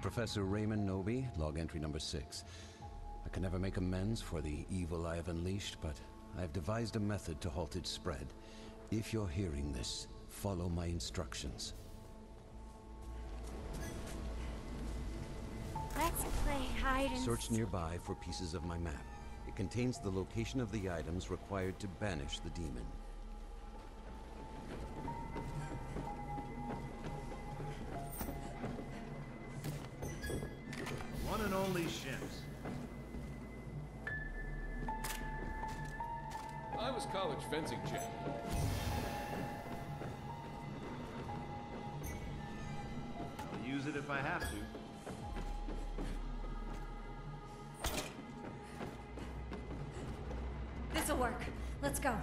Professor Raymond Nobi, log entry number 6. I can never make amends for the evil I have unleashed, but I have devised a method to halt its spread. If you're hearing this, follow my instructions. Let's play hide and Search nearby for pieces of my map. It contains the location of the items required to banish the demon. One and only Shims. I was college fencing champ. I'll use it if I have to. this'll work. Let's go.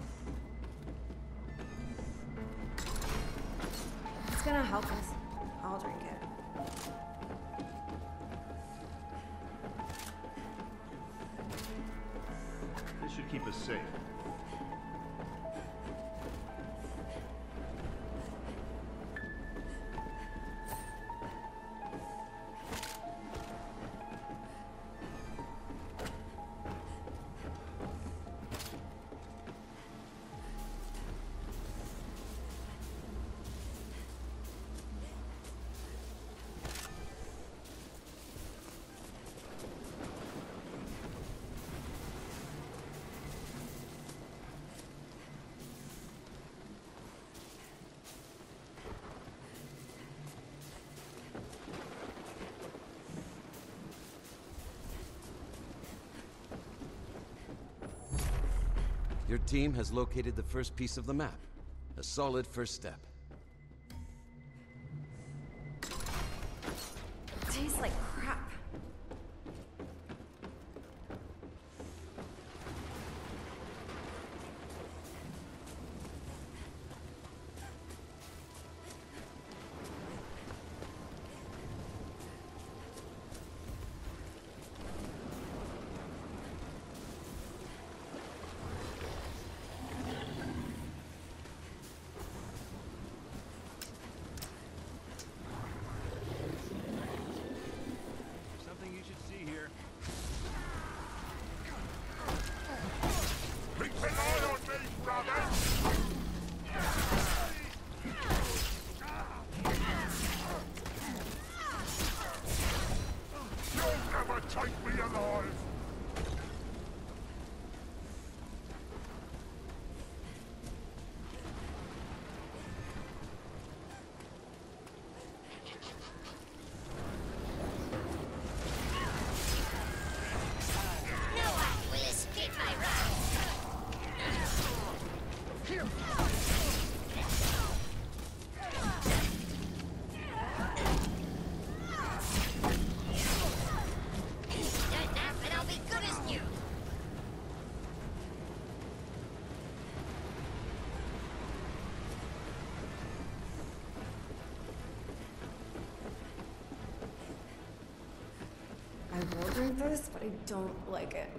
It's gonna help us. I'll drink it. This should keep us safe. Your team has located the first piece of the map. A solid first step. Tastes like crap. Something you should see here. Keep an eye on me, brother! You'll never take me alive! No one will escape my wrath! Done that, and I'll be good as new! I will drink this, but I don't like it.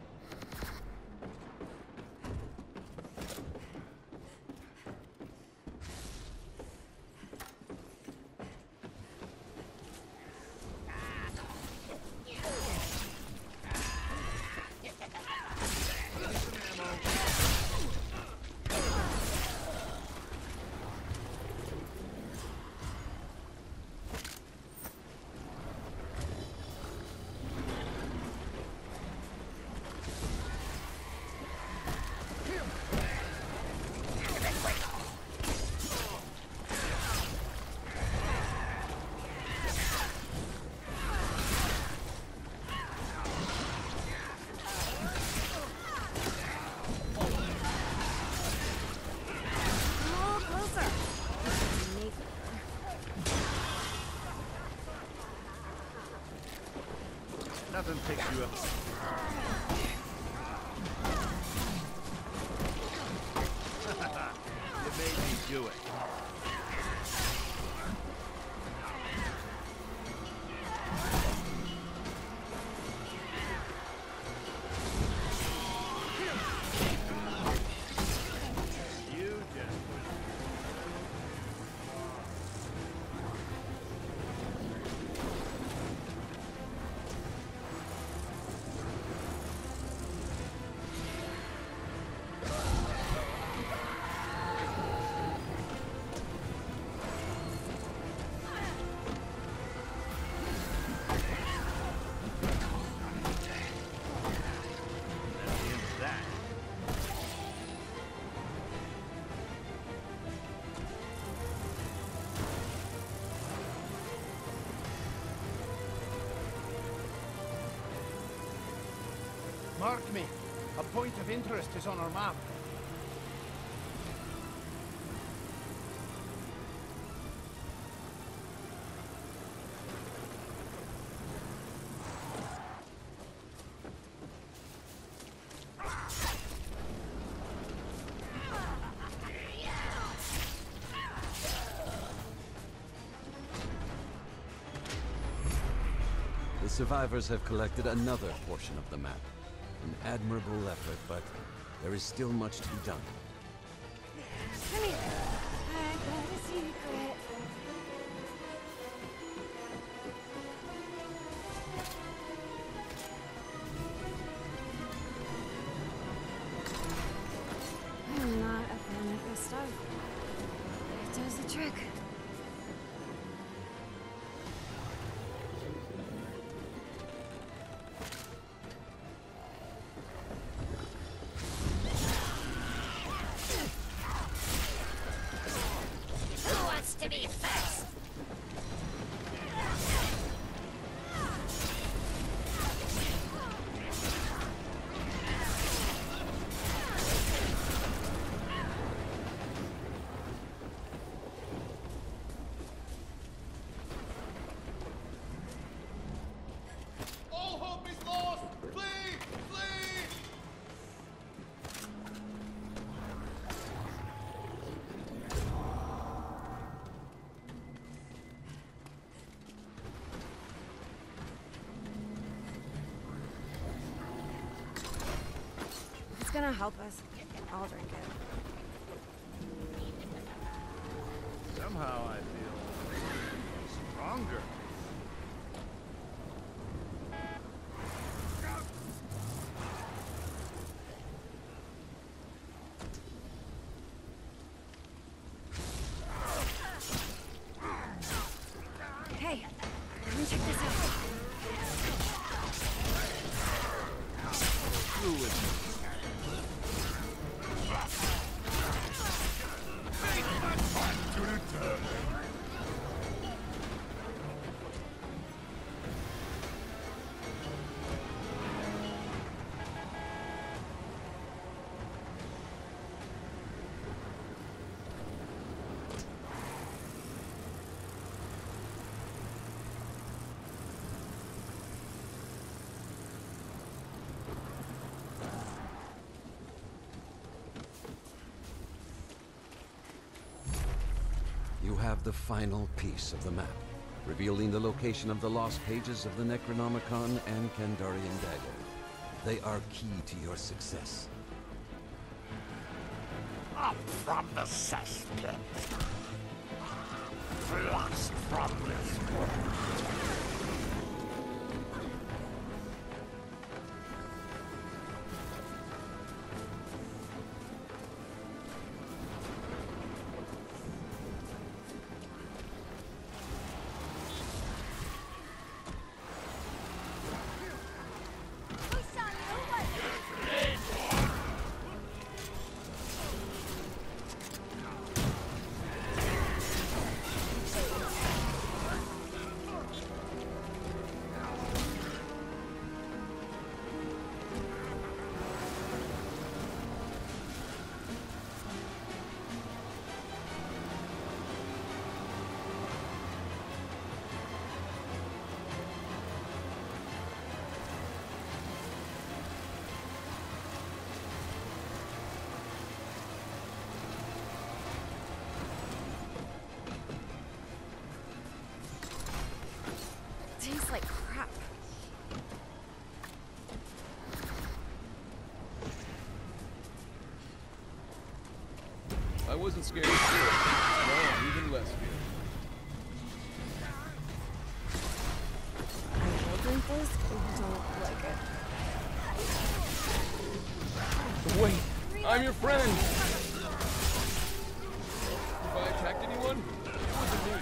A little closer. Maybe. Nothing picks you up. You made me do it. You just pushed me. Mark me. A point of interest is on our map. The survivors have collected another portion of the map. An admirable effort, but there is still much to be done. Come here. I got a secret. I'm not a fan of this stuff. It does the trick. Who wants to be first? All hope is lost! Flee! Flee! It's gonna help us. I'll drink it. Somehow I feel stronger. Hey, let me check this out. Through with me. You have the final piece of the map, revealing the location of the lost pages of the Necronomicon and Kandarian Dagger. They are key to your success. Up from the cesspit. Flush from this world. Tastes like crap. I wasn't scared of fear. No, even less fear. I will drink this, but I don't like it. Wait! I'm your friend! If I attacked anyone, it wasn't me.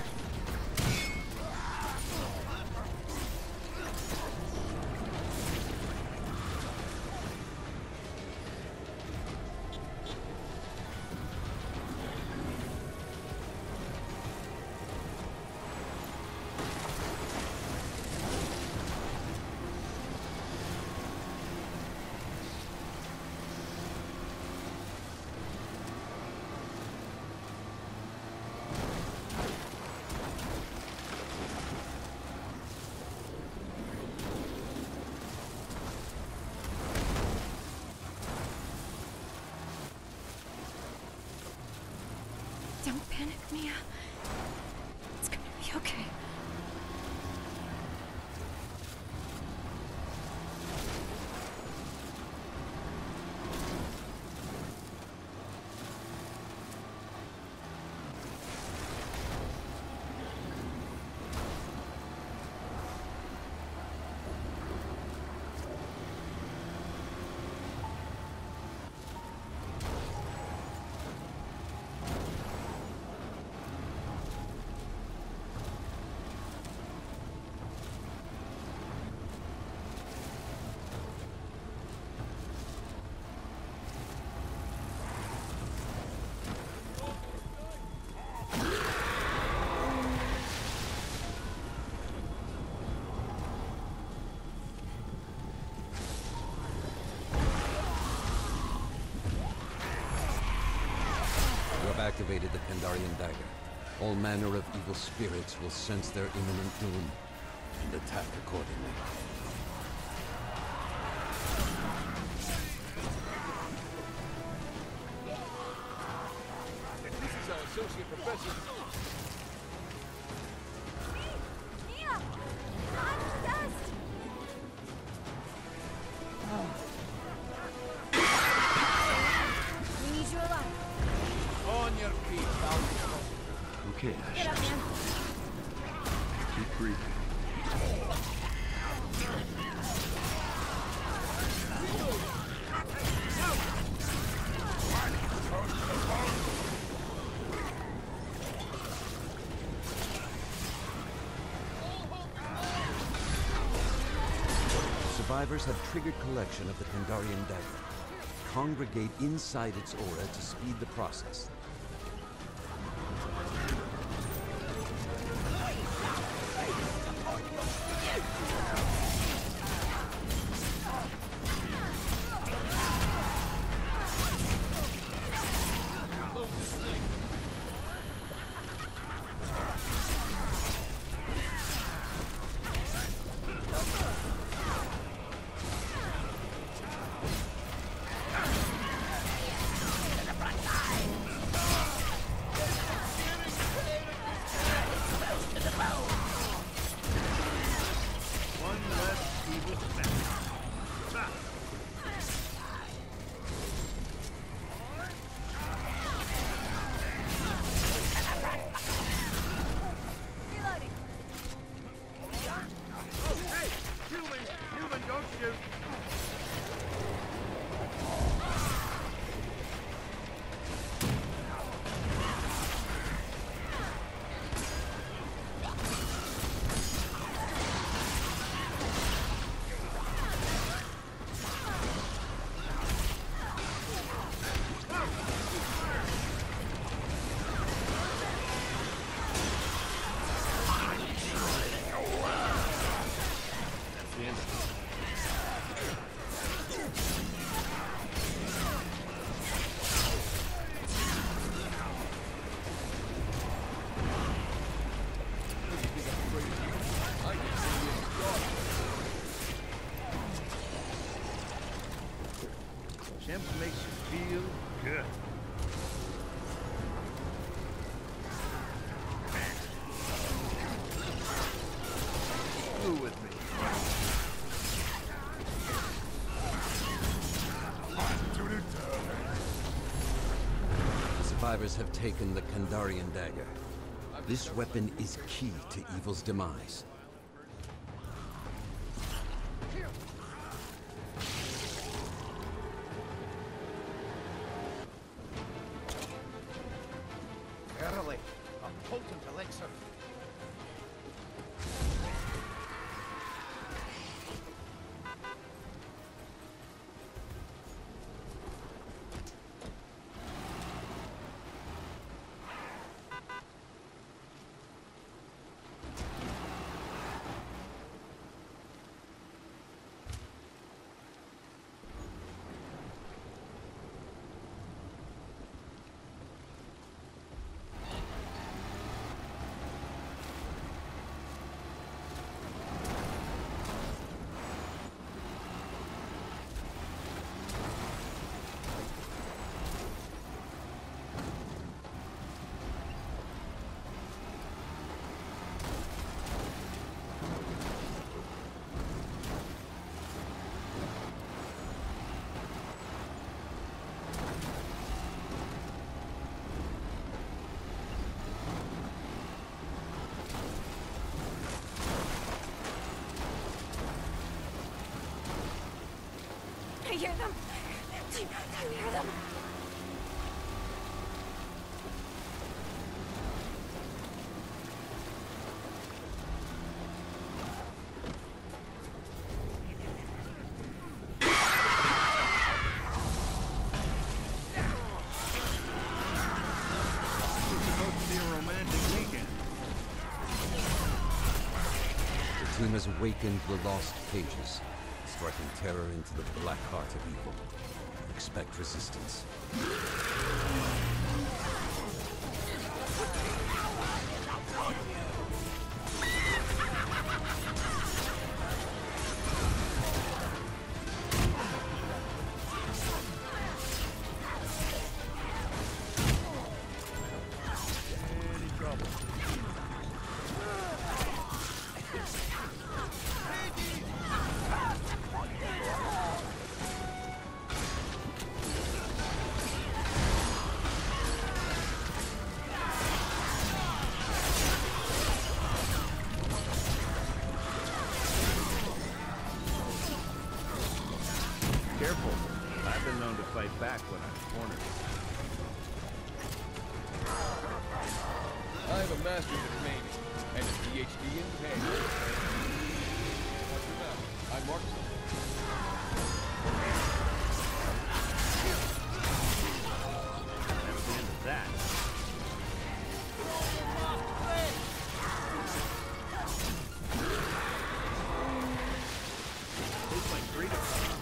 Kandarian dagger. All manner of evil spirits will sense their imminent doom and attack accordingly. This is our associate professor. Mia! I'm obsessed! We need you alive. On your feet, Val. Okay, Get up, man. keep breathing. Survivors have triggered collection of the Kandarian dagger. Congregate inside its aura to speed the process. One less evil step. Ha! Reloading. Oh, hey! Human, don't shoot! That's the end of it. I can see it start. Chimp makes you feel good. Screw with me. The survivors have taken the Kandarian dagger. This weapon is key to evil's demise. Verily, a potent elixir. I hear them. I hear them. It's supposed to be a romantic weekend. The team has awakened the lost pages, striking terror into the black heart of evil. Expect resistance. fight back when I'm cornered. I have a master's in painting and a PhD in painting. Watch your mouth. I'm Markson. That's the end of that. Tastes like freedom.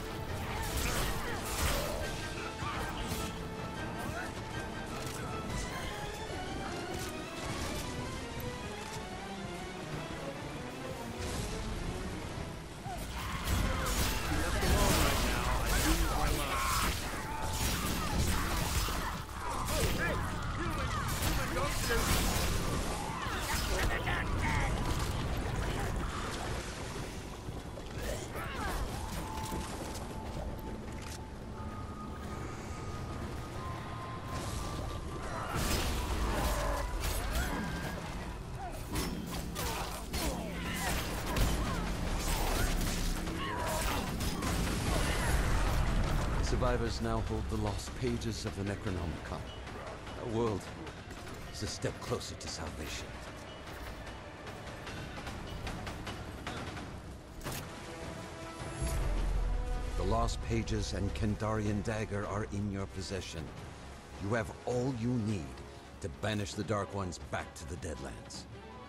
Survivors now hold the lost pages of the Necronomicon. Our world is a step closer to salvation. The lost pages and Kandarian dagger are in your possession. You have all you need to banish the Dark Ones back to the Deadlands.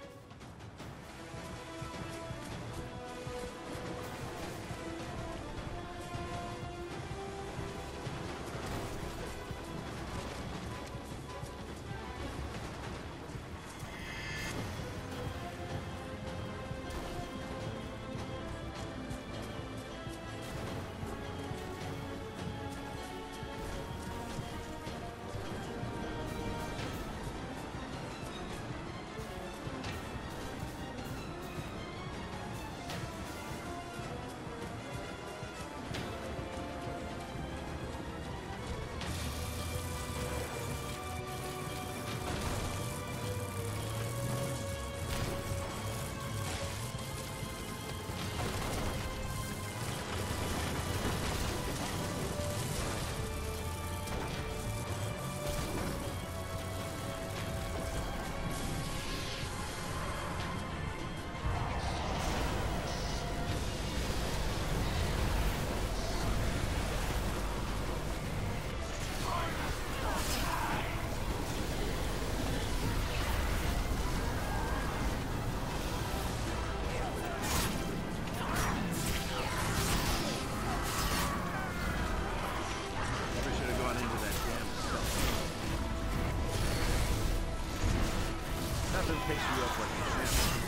Nothing picks you up like a champ.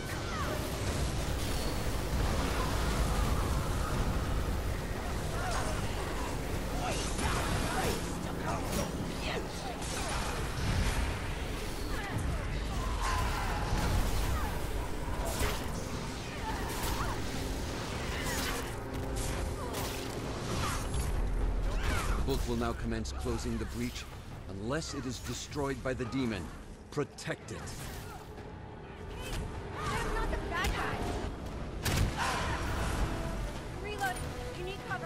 The book will now commence closing the breach unless it is destroyed by the demon. Protect it. That's not the bad guy. Reload. You need cover.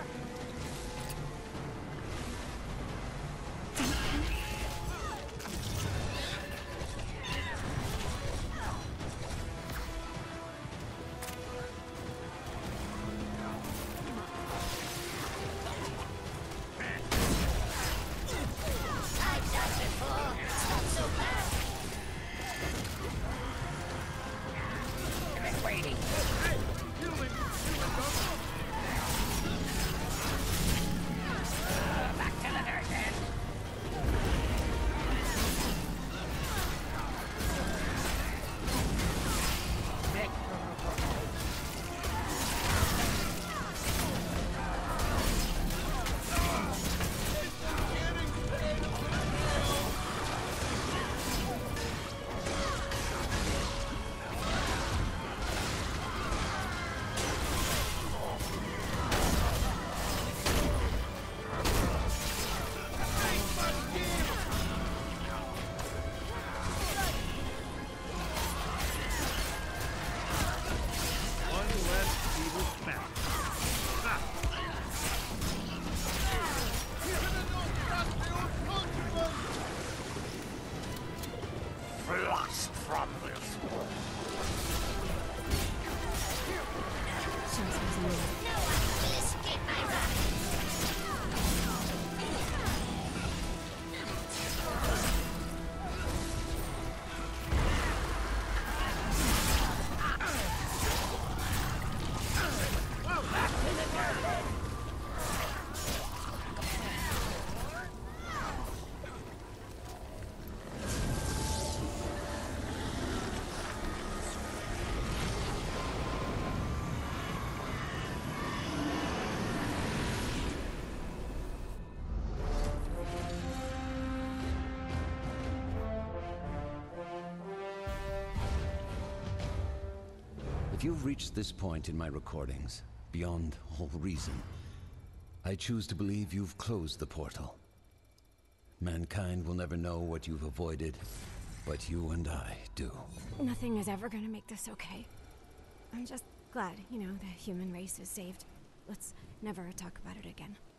I've done before. It's not so bad. If you've reached this point in my recordings, beyond all reason, I choose to believe you've closed the portal. Mankind will never know what you've avoided, but you and I do. Nothing is ever gonna make this okay. I'm just glad, you know, the human race is saved. Let's never talk about it again.